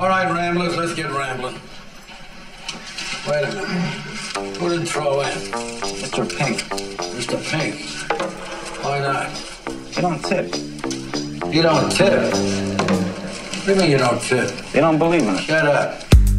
All right, ramblers, let's get rambling. Wait a minute. Who did throw in? Mr. Pink. Mr. Pink? Why not? You don't tip. You don't tip? What do you mean you don't tip? They don't believe in it. Shut up.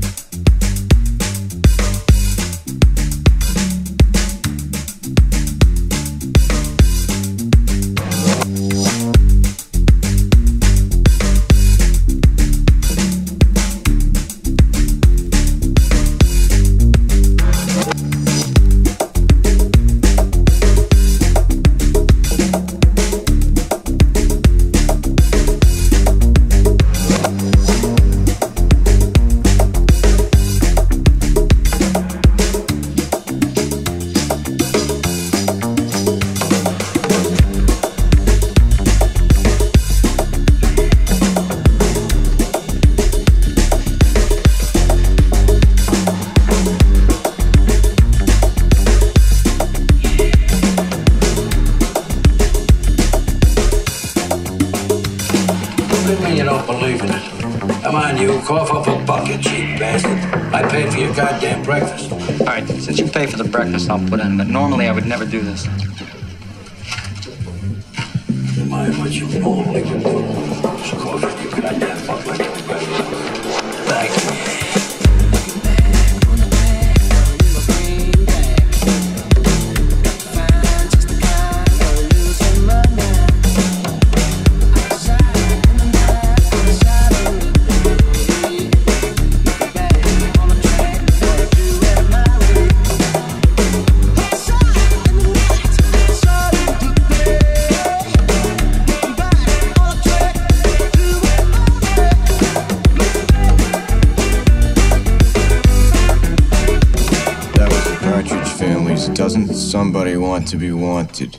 Cough up a bucket, cheap bastard. I paid for your goddamn breakfast. All right, since you pay for the breakfast, I'll put in, but normally I would never do this. Mind what you normally would do. Just cough up your goddamn bucket. Thank you. Doesn't somebody want to be wanted?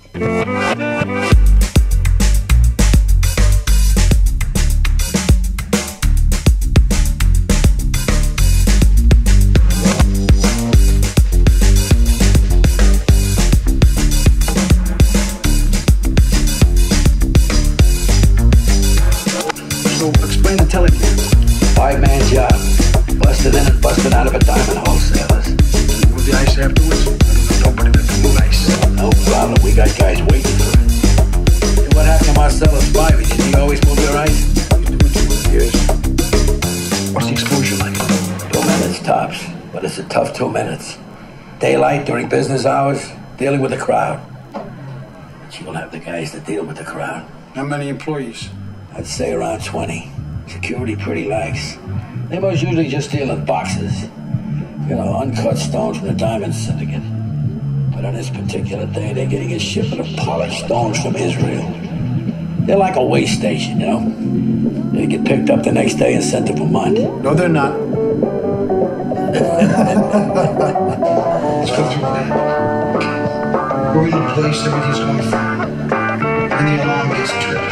So explain the telegram. 5-man job. Busted in and busted out of a diamond wholesalers. With the ice afterwards? Nobody that can move ice. No problem. We got guys waiting for it. And what happened to Marcelo Spivey? Did he always move your ice? He's doing 2 years. What's the exposure like? 2 minutes tops. But it's a tough 2 minutes. Daylight during business hours, dealing with the crowd. But you will have the guys to deal with the crowd. How many employees? I'd say around 20. Security pretty lax. They most usually just deal in boxes. You know, uncut stones from the diamond syndicate. But on this particular day, they're getting a shipment of polished stones from Israel. They're like a way station, you know? They get picked up the next day and sent to Vermont. No, they're not. Let's go through that. We're in the place, everything's going fine. And the alarm gets tripped.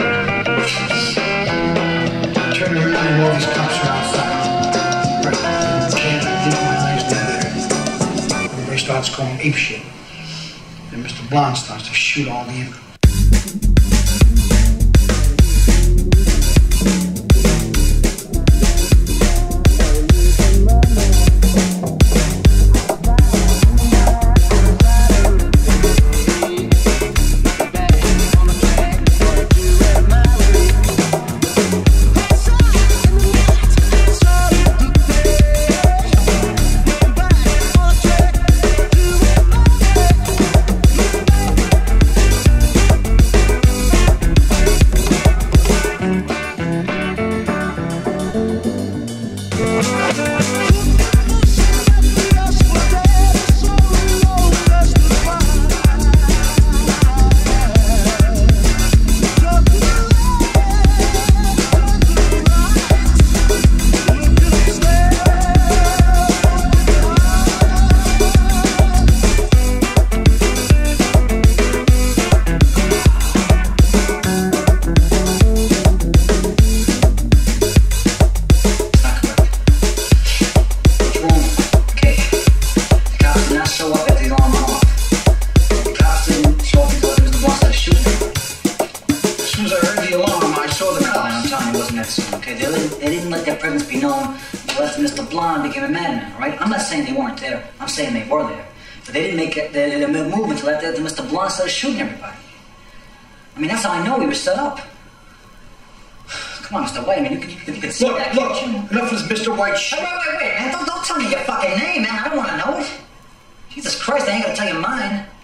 Turn around and all these cops are outside. Right. Can't think my eyes down there. Everybody starts going apeshit. Then Mr. Blonde starts to shoot all the info. after Mr. Blonde became a madman, right? I'm not saying they weren't there. I'm saying they were there. But they didn't make the move until after Mr. Blonde started shooting everybody. I mean, that's how I know he was set up. Come on, Mr. White, I mean, you could see that. Look, enough of this Mr. White shit. Wait, man, don't tell me your fucking name, man. I don't want to know it. Jesus Christ, I ain't gonna tell you mine.